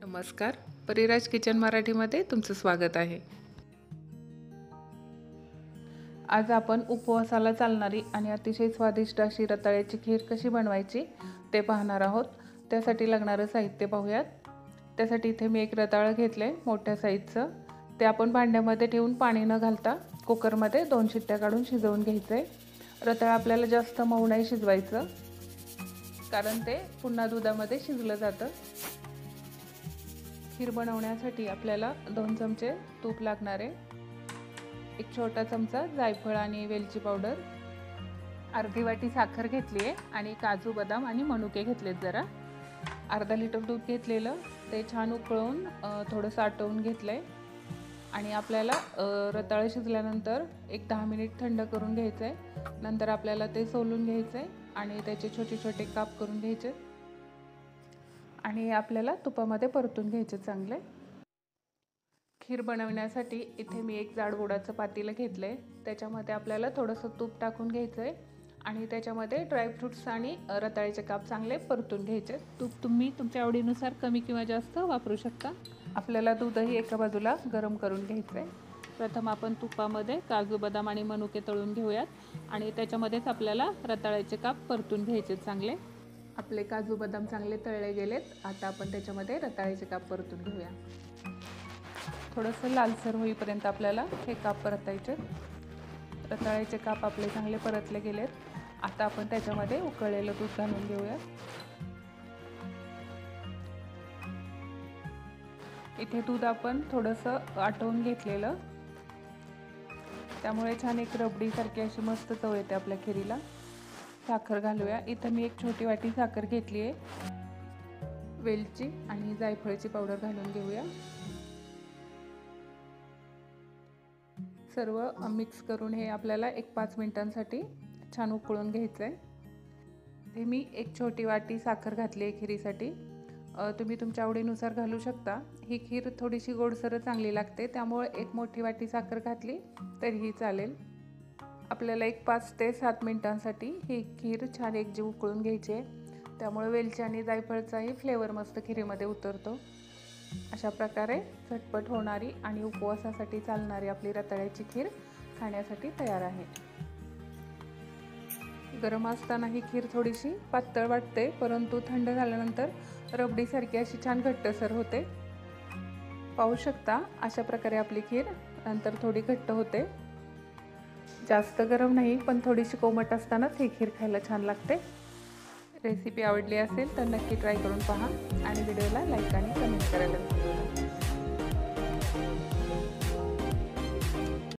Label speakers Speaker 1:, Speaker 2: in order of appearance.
Speaker 1: नमस्कार, परिराज किचन मराठीमध्ये तुमचं स्वागत आहे। आज आपण उपवासाला चालणारी आणि अतिशय स्वादिष्ट अशी रताळ्याची खीर कशी बनवायची ते पाहणार आहोत। त्यासाठी लागणारे साहित्य पाहूयात। त्यासाठी इथे मी एक रताळं घेतले मोठ्या साईजचं। ते आपण भांड्यामध्ये ठेवून पाणी न घालता कुकरमध्ये 2 शिट्ट्या काढून शिजवून घ्यायचे। रताळं आपल्याला जास्त मऊ नाही शिजवायचं, कारण ते पुन्हा दुधामध्ये शिजलं जातं। खीर बनवण्यासाठी आपल्याला 2 चमचे तूप लागणार आहे, एक छोटा चमचा जायफळ आणि वेलची पावडर, अर्धी वाटी साखर घेतली आहे आणि काजू बदाम आणि मनुके घेतलेत जरा। अर्धा लिटर दूध घेतलेलं ते छान उकळून थोडं साठवून घेतलंय आणि आपल्याला रताळं शिजल्यानंतर एक 10 मिनिट थंड करून घ्यायचंय। नंतर आपल्याला ते सोलून घ्यायचंय आणि त्याचे छोटे छोटे काप करून घ्यायचे आणि आपल्याला तुपामध्ये परतून घ्यायचे चांगले। खीर बनवण्यासाठी इथे मी एक जाड बुडाचं पातेलं घेतलंय। त्याच्यामध्ये आपल्याला थोडंसं तूप टाकून घ्यायचंय आणि त्याच्यामध्ये ड्रायफ्रुट्स आणि रताळ्याचे काप चांगले परतून घ्यायचे। तूप तुम्ही तुमच्या आवडीनुसार कमी किंवा जास्त वापरू शकता। आपल्याला दूधही एका बाजूला गरम करून घ्यायचंय। प्रथम आपण तुपामध्ये काजू बदाम आणि मनुके तळून घेऊयात आणि त्याच्यामध्येच आपल्याला रताळ्याचे काप परतून घ्यायचे चांगले। आपले काजू बदाम चांगले तळले गेलेत। आता आपण त्याच्यामध्ये रताळ्याचे काप परतून घेऊया। थोडंसं लालसर होईपर्यंत आपल्याला हे काप परतायचे। रताळ्याचे काप आपले चांगले परतले गेलेत। आता आपण त्याच्यामध्ये उकळलेलं दूध घालून घेऊया। इथे दूध आपण थोडंसं आटवून घेतलेलं, त्यामुळे छान एक रबडी सारखी अशी मस्त चव येते आपल्या खीरीला। साखर घालूया। इथे मी एक छोटी वाटी साखर घेतली आहे। वेलची आणि जायफळची पावडर घालून घेऊया। सर्व मिक्स करून हे आपल्याला एक 5 मिनिटांसाठी छान उकळून घ्यायचंय। हे मी एक छोटी वाटी साखर घातली आहे खीरीसाठी। तुम्ही तुमच्या आवडीनुसार घालू शकता। ही खीर थोडीशी गोडसर चांगली लागते, त्यामुळे एक मोठी वाटी साखर घातली तरीही चालेल। आपल्याला एक 5 ते 7 मिनिटांसाठी ही खीर छान एकजीव उकळून घ्यायची आहे, त्यामुळे वेलची आणि जायफळचाही फ्लेवर मस्त खीरीमध्ये उतरतो। अशा प्रकारे झटपट होणारी आणि उपवासासाठी चालणारी आपली रताळ्याची खीर खाण्यासाठी तयार आहे। गरम असताना ही खीर थोडीशी पातळ वाटते, परंतु थंड झाल्यानंतर रबडीसारखी अशी छान घट्टसर होते। पाहू शकता अशा प्रकारे आपली खीर नंतर थोडी घट्ट होते। जास्त गरम नाही, पण थोडीशी कोमट असतानाच ही खीर खायला छान लागते। रेसिपी आवडली असेल तर नक्की ट्राय करून पहा आणि व्हिडिओला लाईक आणि कमेंट करायला विसरू नका।